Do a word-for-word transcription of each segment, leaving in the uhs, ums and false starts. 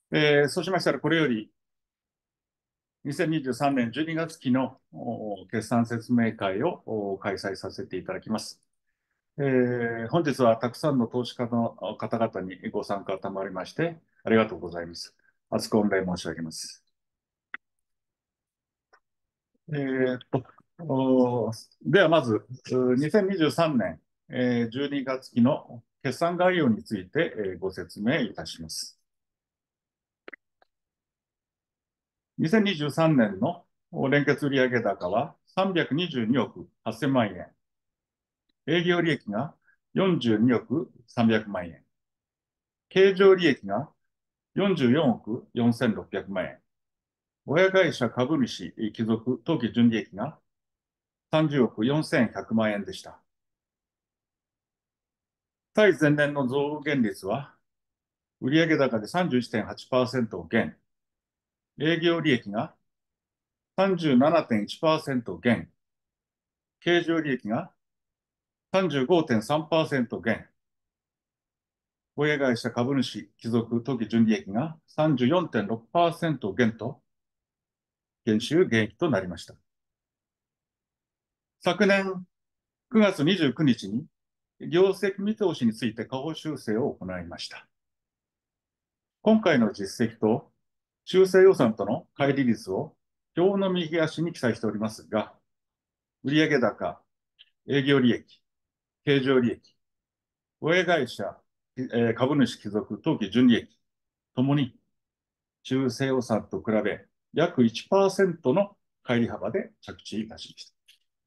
えーそうしましたら、これよりにせんにじゅうさんねんじゅうにがつ期のお決算説明会をお開催させていただきます。えー本日はたくさんの投資家の方々にご参加賜りまして、ありがとうございます。厚く御礼申し上げます。えーっと、おではまず、うにせんにじゅうさんねん、えーじゅうにがつ期の決算概要について、えーご説明いたします。にせんにじゅうさんねんの連結売上高はさんびゃくにじゅうにおくはっせんまん円。営業利益がよんじゅうにおくさんびゃくまん円。経常利益がよんじゅうよんおくよんせんろっぴゃくまん円。親会社株主帰属当期純利益がさんじゅうおくよんせんひゃくまん円でした。対前年の増減率は、売上高で さんじゅういってんはちパーセント 減、営業利益が さんじゅうななてんいちパーセント 減、経常利益が さんじゅうごてんさんパーセント 減、親会社株主帰属当期純利益が さんじゅうよんてんろくパーセント 減と、減収減益となりました。昨年くがつにじゅうくにちに業績見通しについて下方修正を行いました。今回の実績と修正予算との乖離率を表の右端に記載しておりますが、売上高、営業利益、経常利益、親会社、え株主帰属当期純利益ともに修正予算と比べ約いちパーセントの乖離幅で着地いたしました。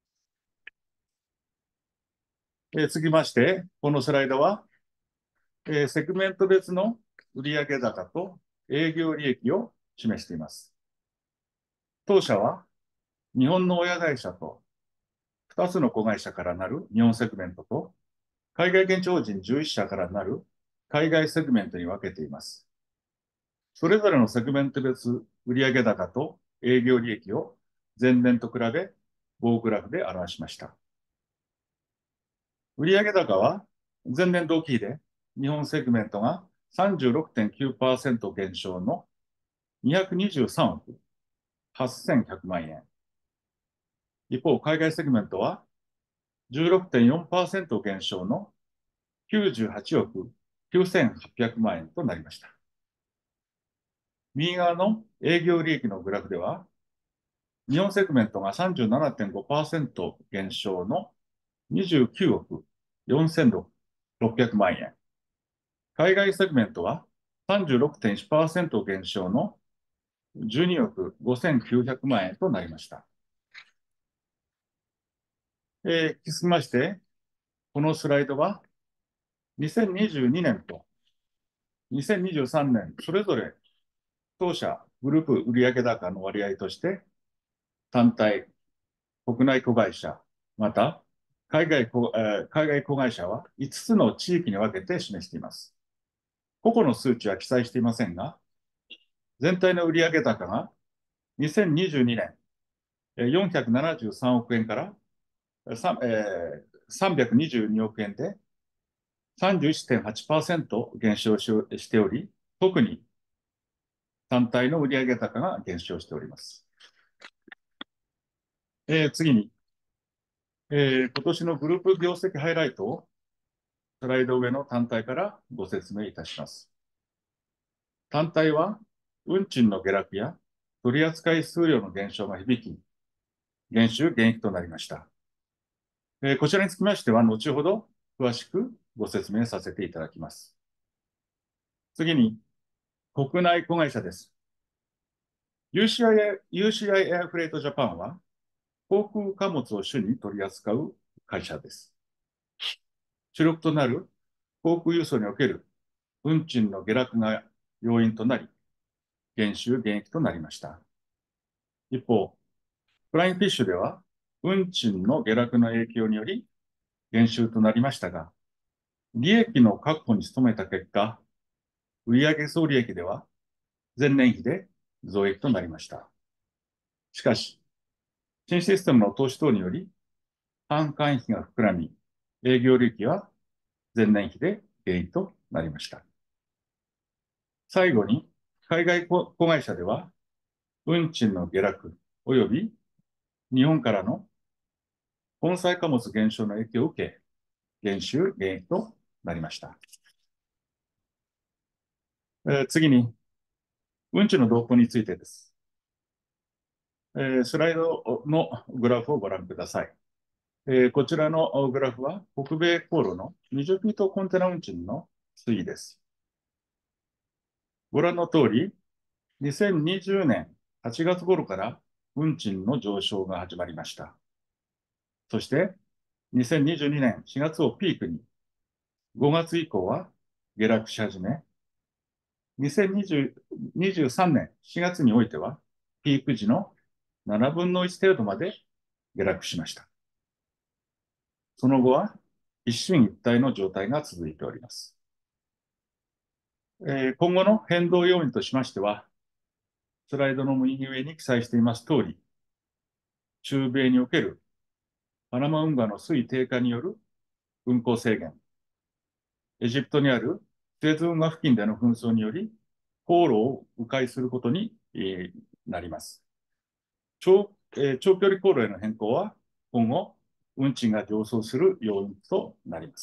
えー、続きまして、このスライドは、えーセグメント別の売上高と営業利益を示しています。当社は日本の親会社とふたつの子会社からなる日本セグメントと海外現地法人じゅういっしゃからなる海外セグメントに分けています。それぞれのセグメント別売上高と営業利益を前年と比べ棒グラフで表しました。売上高は前年同期比で日本セグメントが さんじゅうろくてんきゅうパーセント 減少のにひゃくにじゅうさんおくはっせんひゃくまん円。一方、海外セグメントは じゅうろくてんよんパーセント 減少のきゅうじゅうはちおくきゅうせんはっぴゃくまん円となりました。右側の営業利益のグラフでは、日本セグメントが さんじゅうななてんごパーセント 減少のにじゅうきゅうおくよんせんろっぴゃくまん円。海外セグメントは さんじゅうろくてんいちパーセント 減少のじゅうにおくごせんきゅうひゃくまん円となりました。えー、続きまして、このスライドはにせんにじゅうにねんとにせんにじゅうさんねん、それぞれ当社グループ売上高の割合として、単体、国内子会社、また海外子、えー海外子会社はいつつの地域に分けて示しています。個々の数値は記載していませんが、全体の売上高がにせんにじゅうにねんよんひゃくななじゅうさんおく円からさんえーさんびゃくにじゅうにおく円で さんじゅういってんはちパーセント 減少しており、特に単体の売上高が減少しております。えー次に、えー今年のグループ業績ハイライトをスライド上の単体からご説明いたします。単体は、運賃の下落や取扱数量の減少が響き、減収減益となりました。えーこちらにつきましては、後ほど詳しくご説明させていただきます。次に、国内子会社です。ユーシーアイ、ユーシーアイ エアフレートジャパンは、航空貨物を主に取り扱う会社です。主力となる航空輸送における運賃の下落が要因となり、減収減益となりました。一方、フラインフィッシュでは、運賃の下落の影響により減収となりましたが、利益の確保に努めた結果、売上総利益では前年比で増益となりました。しかし、新システムの投資等により、販管費が膨らみ、営業利益は前年比で減益となりました。最後に、 海外子会社では、運賃の下落及び日本からの本債貨物減少の影響を受け、減収減益となりました。えー次に、運賃の動向についてです。えースライドのグラフをご覧ください。えーこちらのグラフは、北米航路のにじゅうフィートコンテナ運賃の推移です。ご覧の通り、にせんにじゅうねんはちがつ頃から運賃の上昇が始まりました。そして、にせんにじゅうにねんしがつをピークに、ごがつ以降は下落し始め、にせんにじゅう、にじゅうさんねんしがつにおいては、ピーク時のななぶんのいち程度まで下落しました。その後は一進一退の状態が続いております。えー今後の変動要因としましては、スライドの右上に記載しています通り、中米におけるパナマ運河の水位低下による運航制限、エジプトにあるスエズ運河付近での紛争により、航路を迂回することに、えーなります。長えー長距離航路への変更は、今後、運賃が上昇する要因となります。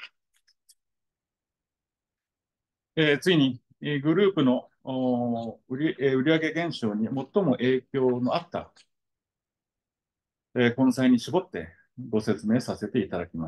えー次に、えーグループの売り、えー売上減少に最も影響のあった、えー、根菜に絞ってご説明させていただきます。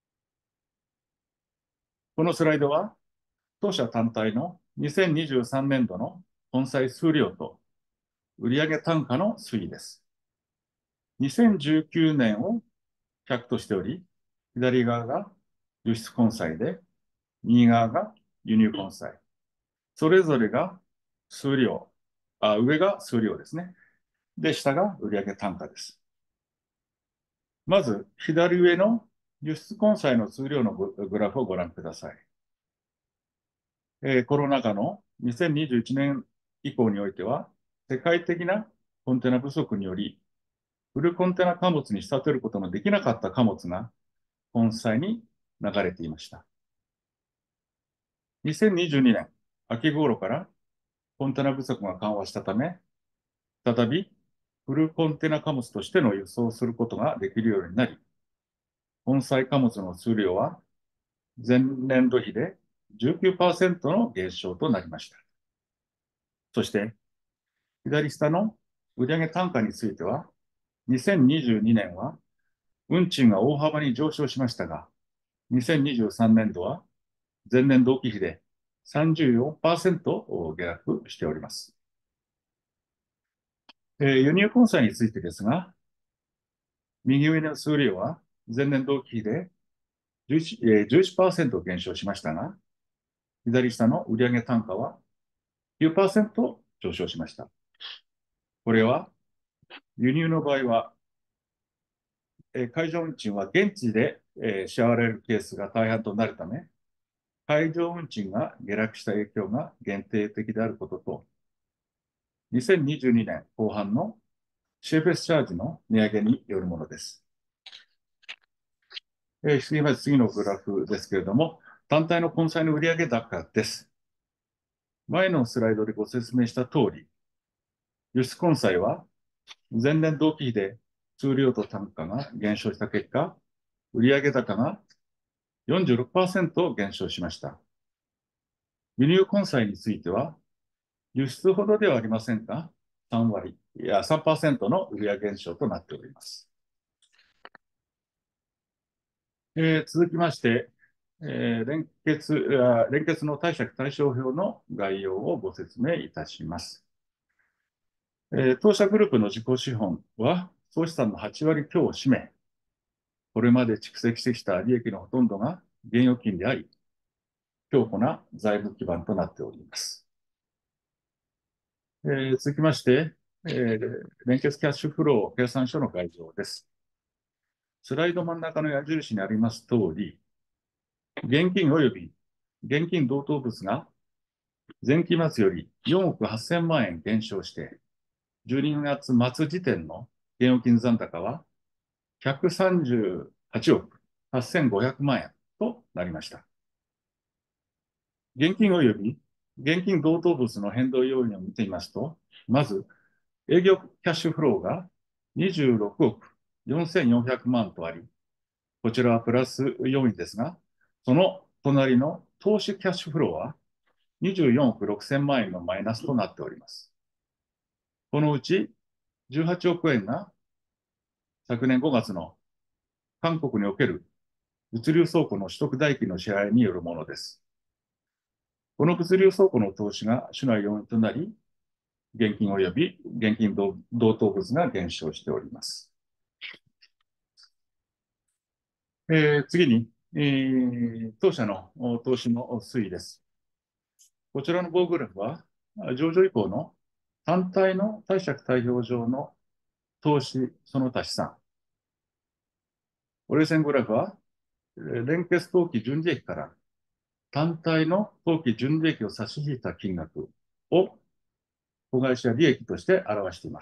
このスライドは、当社単体のにせんにじゅうさんねん度の根菜数量と売上単価の推移です。にせんじゅうきゅうねんをひゃくとしており、左側が輸出根菜で、右側が輸入根菜。それぞれが数量、あ、上が数量ですね。で、下が売上単価です。まず、左上の輸出根菜の数量のグラフをご覧ください。えーコロナ禍のにせんにじゅういちねん以降においては、世界的なコンテナ不足により、フルコンテナ貨物に仕立てることのできなかった貨物が本菜に流れていました。にせんにじゅうにねん秋頃からコンテナ不足が緩和したため、再びフルコンテナ貨物としての輸送をすることができるようになり、本菜貨物の数量は前年度比でじゅうきゅうパーセントの減少となりました。そして、左下の売上単価については、にせんにじゅうにねんは運賃が大幅に上昇しましたが、にせんにじゅうさんねん度は前年同期比でさんじゅうよんパーセント下落しております。えー輸入根菜についてですが、右上の数量は前年同期比でじゅういち、えー、じゅういちパーセント減少しましたが、左下の売上単価はきゅうパーセント上昇しました。これは輸入の場合は、えー海上運賃は現地で、えー支払われるケースが大半となるため、海上運賃が下落した影響が限定的であることと、にせんにじゅうにねん後半のシーエフエスチャージの値上げによるものです。えー、次ま次のグラフですけれども、単体の根菜の売上高です。前のスライドでご説明した通り、輸出根菜は前年同期比で数量と単価が減少した結果、売上高がよんじゅうろくパーセント減少しました。輸入根菜については、輸出ほどではありませんが、さん割、いやさんパーセントの売上減少となっております。えー続きまして、えー連結あ連結の貸借対照表の概要をご説明いたします。えー当社グループの自己資本は、総資産のはち割強を占め、これまで蓄積してきた利益のほとんどが現預金であり、強固な財務基盤となっております。えー続きまして、えー連結キャッシュフロー計算書の概要です。スライド真ん中の矢印にあります通り、現金及び現金同等物が前期末よりよんおくはっせん万円減少して、じゅうにがつ末時点の現預金残高はひゃくさんじゅうはちおくはっせんごひゃく万円となりました。現金及び現金同等物の変動要因を見てみますと、まず、営業キャッシュフローがにじゅうろくおくよんせんよんひゃくまんとあり、こちらはプラス要因ですが、その隣の投資キャッシュフローはにじゅうよんおくろくせんまん円のマイナスとなっております。このうちじゅうはちおく円が昨年ごがつの韓国における物流倉庫の取得代金の支払いによるものです。この物流倉庫の投資が主な要因となり、現金及び現金同等物が減少しております。えー、次に、えー、当社の投資の推移です。こちらの棒グラフは、上場以降の単体の貸借対表上の投資その他資産。折れ線グラフは、連結当期純利益から単体の当期純利益を差し引いた金額を子会社利益として表しています。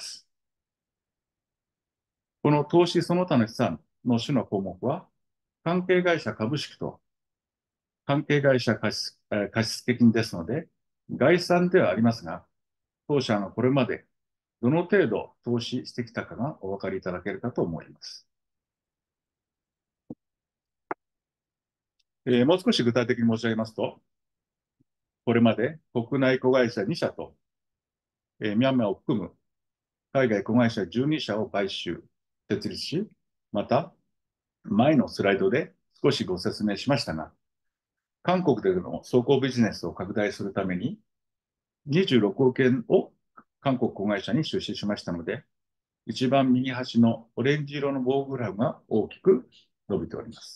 この投資その他の資産の種の項目は、関係会社株式と関係会社貸付金ですので、概算ではありますが、当社がこれまでどの程度投資してきたかがお分かりいただけるかと思います。えー、もう少し具体的に申し上げますと、これまで国内子会社に社と、えー、ミャンマーを含む海外子会社じゅうに社を買収、設立し、また、前のスライドで少しご説明しましたが、韓国での総合ビジネスを拡大するために、にじゅうろくおく円を韓国子会社に出資しましたので、一番右端のオレンジ色の棒グラフが大きく伸びております。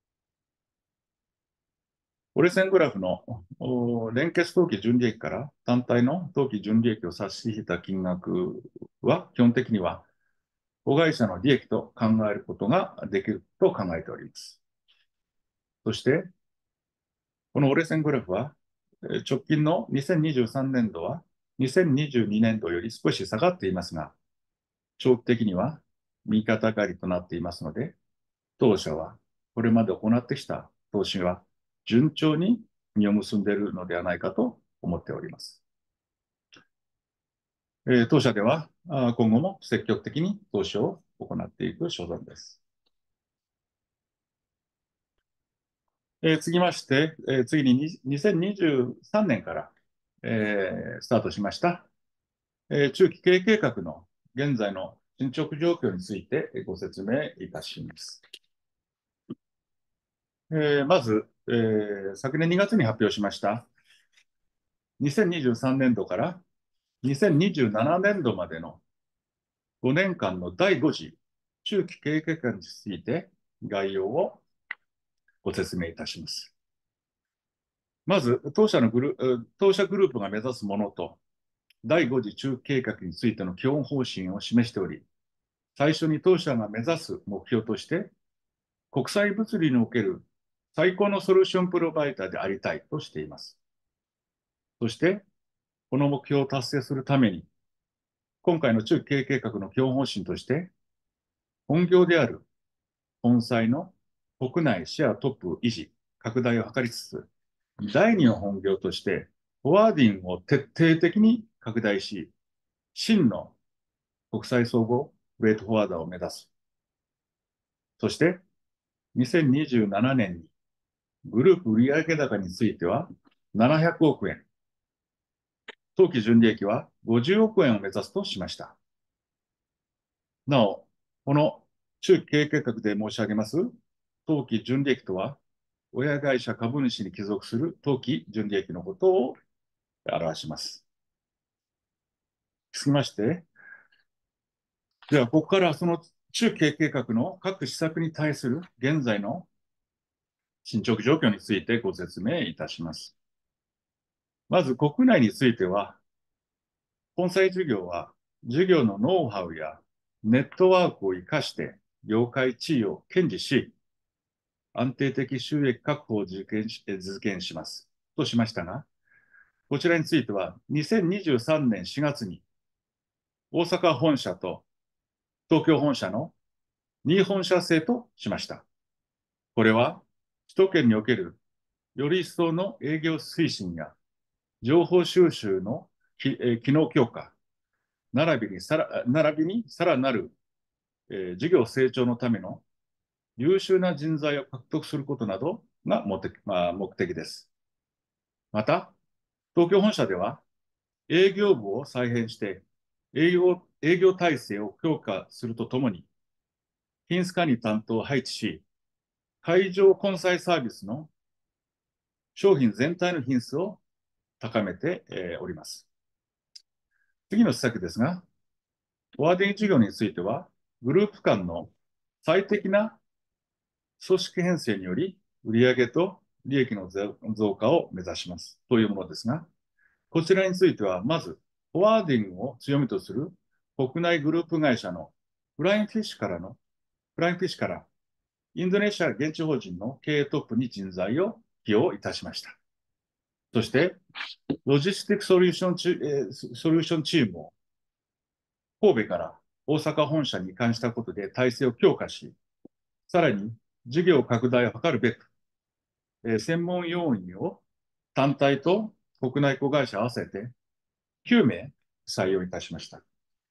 折れ線グラフの連結当期純利益から単体の当期純利益を差し引いた金額は、基本的には子会社の利益と考えることができると考えております。そして、この折れ線グラフは、直近のにせんにじゅうさんねん度はにせんにじゅうにねん度より少し下がっていますが、長期的には右肩上がりとなっていますので、当社はこれまで行ってきた投資は順調に実を結んでいるのではないかと思っております。えー、当社では今後も積極的に投資を行っていく所存です。えー、次まして、えー、次ににせんにじゅうさんねんから、えー、スタートしました、えー、中期経営計画の現在の進捗状況についてご説明いたします。えー、まず、えー、昨年にがつに発表しましたにせんにじゅうさんねん度からにせんにじゅうななねん度までのごねんかんのだいご次中期経営計画について概要をご説明いたします。まず、当社のグル当社グループが目指すものと、だいご次中期計画についての基本方針を示しており、最初に当社が目指す目標として、国際物流における最高のソリューションプロバイダーでありたいとしています。そして、この目標を達成するために、今回の中期経営計画の基本方針として、本業である本債の国内シェアトップ維持、拡大を図りつつ、だいにの本業として、フォワーディングを徹底的に拡大し、真の国際総合ウェイトフォワーダーを目指す。そして、にせんにじゅうななねんにグループ売上高についてはななひゃくおく円、当期純利益はごじゅうおく円を目指すとしました。なお、この中期経営計画で申し上げます当期純利益とは、親会社株主に帰属する当期純利益のことを表します。続きまして、では、ここからその中期経営計画の各施策に対する現在の進捗状況についてご説明いたします。まず、国内については、本債事業は、事業のノウハウやネットワークを生かして、業界地位を堅持し、安定的収益確保を実現し実現します。としましたが、こちらについては、にせんにじゅうさんねんしがつに、大阪本社と東京本社のに本社制としました。これは、首都圏におけるより一層の営業推進や情報収集のき、えー機能強化、並びにさら、並びにさらなる、えー事業成長のための優秀な人材を獲得することなどが目的、まあ、目的です。また、東京本社では営業部を再編して営業、営業体制を強化するとともに、品質管理担当を配置し、会場混載サービスの商品全体の品質を高めて、えーおります。次の施策ですが、フォワーディング事業については、グループ間の最適な組織編成により、売上と利益の増加を目指しますというものですが、こちらについては、まず、フォワーディングを強みとする国内グループ会社のフラインフィッシュからの、フラインフィッシュからインドネシア現地法人の経営トップに人材を起用いたしました。そして、ロジスティックソリューションチ,、えー、ソリューションチームを神戸から大阪本社に移管したことで体制を強化し、さらに事業拡大を図るべく、えー専門要員を単体と国内子会社合わせてきゅう名採用いたしました。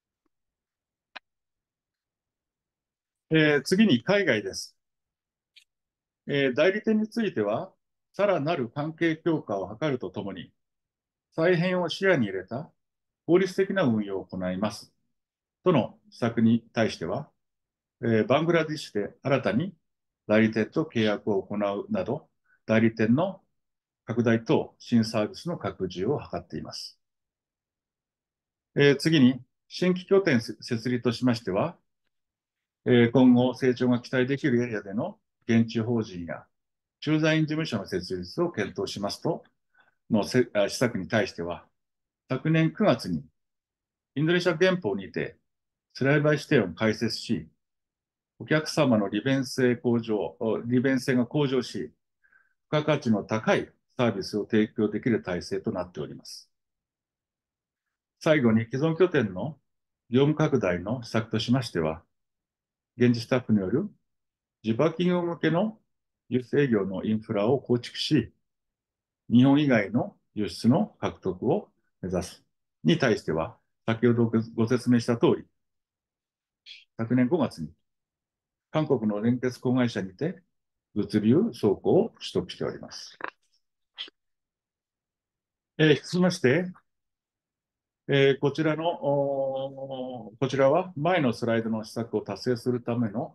えー次に海外です。えー代理店については、さらなる関係強化を図るとともに、再編を視野に入れた効率的な運用を行います。との施策に対しては、えーバングラディッシュで新たに代理店と契約を行うなど、代理店の拡大と新サービスの拡充を図っています。えー次に、新規拠点設立としましては、えー今後成長が期待できるエリアでの現地法人や駐在員事務所の設立を検討しますとの施策に対しては、昨年くがつにインドネシア憲法にてスライバー支店を開設し、お客様の利便性向上、利便性が向上し、付加価値の高いサービスを提供できる体制となっております。最後に既存拠点の業務拡大の施策としましては、現地スタッフによる地場企業向けの輸出営業のインフラを構築し、日本以外の輸出の獲得を目指すに対しては、先ほどご説明した通り、昨年ごがつに韓国の連結子会社にて物流倉庫を取得しております。えー、引き続きまして、えーこちらの、こちらは前のスライドの施策を達成するための、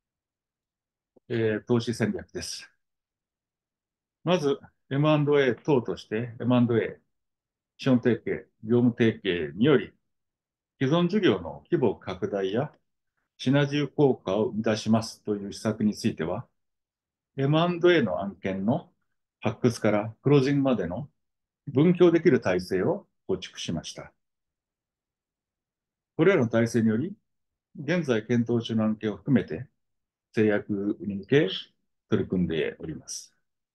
えー投資戦略です。まず、エムアンドエー 等として エムアンドエー、資本提携、業務提携により、既存事業の規模拡大やシナジー効果を生み出しますという施策については、エムアンドエー の案件の発掘からクロージングまでの分業できる体制を構築しました。これらの体制により、現在検討中の案件を含めて、制約に向け取り組んでおります。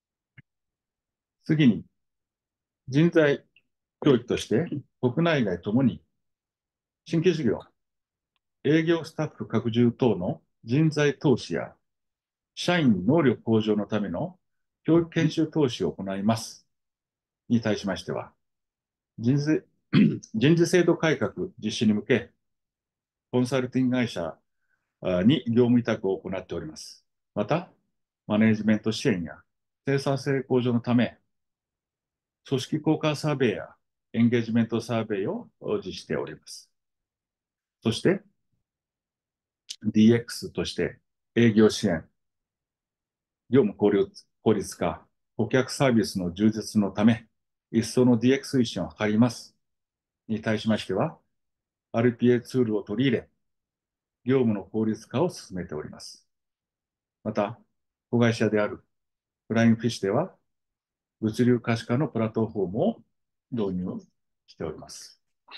次に、人材教育として、国内外ともに、新規事業、営業スタッフ拡充等の人材投資や、社員能力向上のための教育研修投資を行います。に対しましては、人事人事制度改革実施に向け、コンサルティング会社に業務委託を行っております。また、マネジメント支援や生産性向上のため、組織効果サーベイやエンゲージメントサーベイを実施しております。そして、ディーエックス として営業支援、業務効率効率化、顧客サービスの充実のため、一層の ディーエックス 推進を図ります。に対しましては、アールピーエー ツールを取り入れ、業務の効率化を進めております。また、子会社であるフライングフィッシュでは、物流可視化のプラットフォームを導入しております。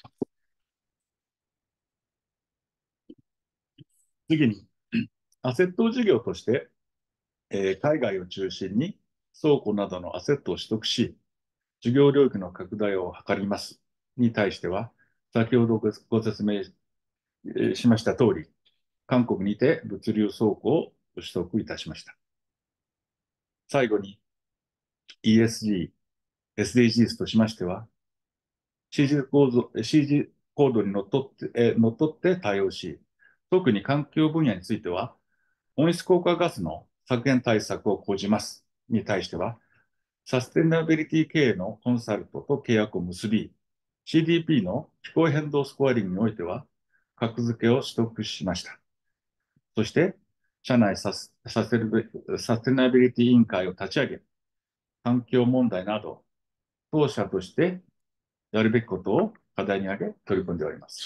次に、アセット事業として、えー海外を中心に倉庫などのアセットを取得し、事業領域の拡大を図りますに対しては、先ほどご説明しました通り、韓国にて物流倉庫を取得いたしました。最後に イーエスジー、エスディージーズ としましては、 指示構造、指示コードにのっとって、えー、のっとって対応し、特に環境分野については、温室効果ガスの削減対策を講じますに対しては、サステナビリティ経営のコンサルトと契約を結び、シーディーピー の気候変動スコアリングにおいては、格付けを取得しました。そして、社内サスサステナビリティ委員会を立ち上げ、環境問題など、当社としてやるべきことを課題に挙げ、取り組んでおります。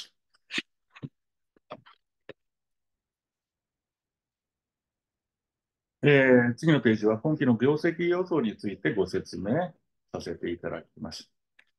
えー、次のページは今期の業績予想についてご説明させていただきます。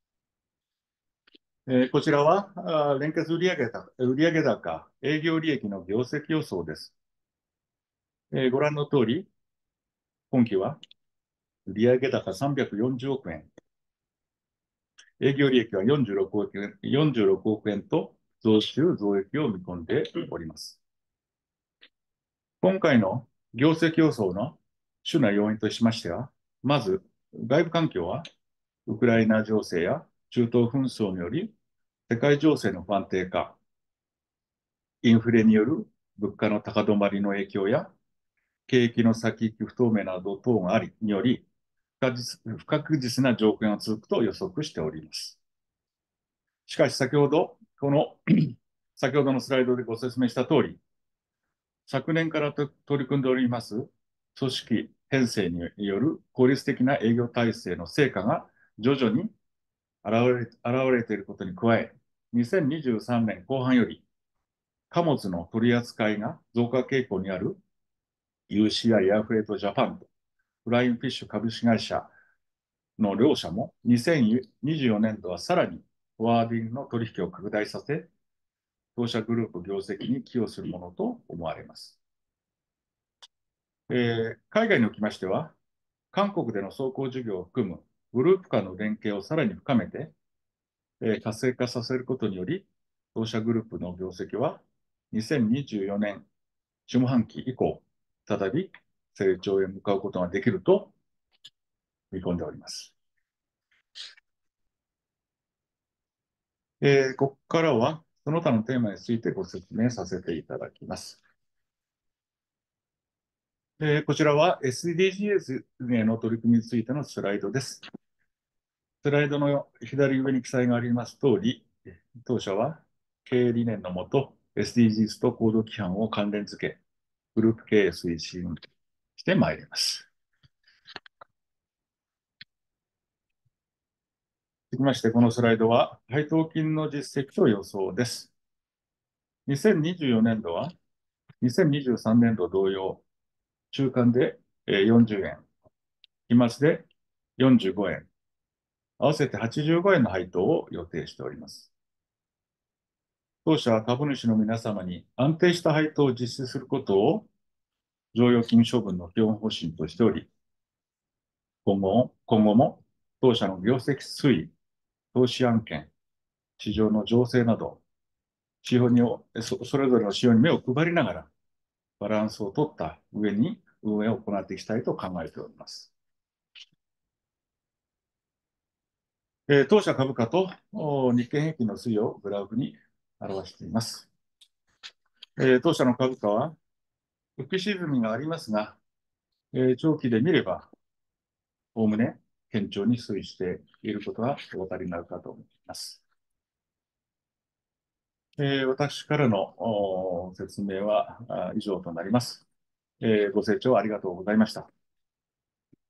えー、こちらは、あ連結売上高、売上高、営業利益の業績予想です。えー、ご覧の通り、今期は売上高さんびゃくよんじゅうおくえん、営業利益はよんじゅうろくおくえん、よんじゅうろくおくえんと増収増益を見込んでおります。今回の業績予想の主な要因としましては、まず、外部環境は、ウクライナ情勢や中東紛争により、世界情勢の不安定化、インフレによる物価の高止まりの影響や、景気の先行き不透明など等があり、により、不確実不確実な条件が続くと予測しております。しかし先ほど、この先ほどのスライドでご説明した通り、昨年から取り組んでおります組織編成による効率的な営業体制の成果が徐々に現れ現れていることに加え、にせんにじゅうさんねんこう半より貨物の取り扱いが増加傾向にある ユーシーアイ エアフレートジャパンとフラインフィッシュ株式会社の両社もにせんにじゅうよねんどはさらにフォワーディングの取引を拡大させ、当社グループ業績に寄与するものと思われます。えー、海外におきましては、韓国での走行事業を含むグループ間の連携をさらに深めて、えー、活性化させることにより、当社グループの業績はにせんにじゅうよねん下半期以降、再び成長へ向かうことができると見込んでおります。えー、ここからは、その他のテーマについてご説明させていただきます。えー、こちらは エスディージーズ への取り組みについてのスライドです。スライドの左上に記載があります通り、当社は経営理念のもと エスディージーズ と行動規範を関連付け、グループ経営推進してまいります。続きまして、このスライドは配当金の実績と予想です。にせんにじゅうよねんどはにせんにじゅうさんねんど同様、中間でよんじゅうえん、期末でよんじゅうごえん、合わせてはちじゅうごえんの配当を予定しております。当社は株主の皆様に安定した配当を実施することを剰余金処分の基本方針としており、今後も、今後も当社の業績推移、投資案件、市場の情勢など、指標にそ、それぞれの指標に目を配りながら、バランスを取った上に運営を行っていきたいと考えております。えー、当社株価と日経平均の推移をグラフに表しています。えー、当社の株価は浮き沈みがありますが、えー、長期で見れば、おおむね堅調に推移していることがお分かりになるかと思います。えー、私からの説明は以上となります。えー、ご清聴ありがとうございました。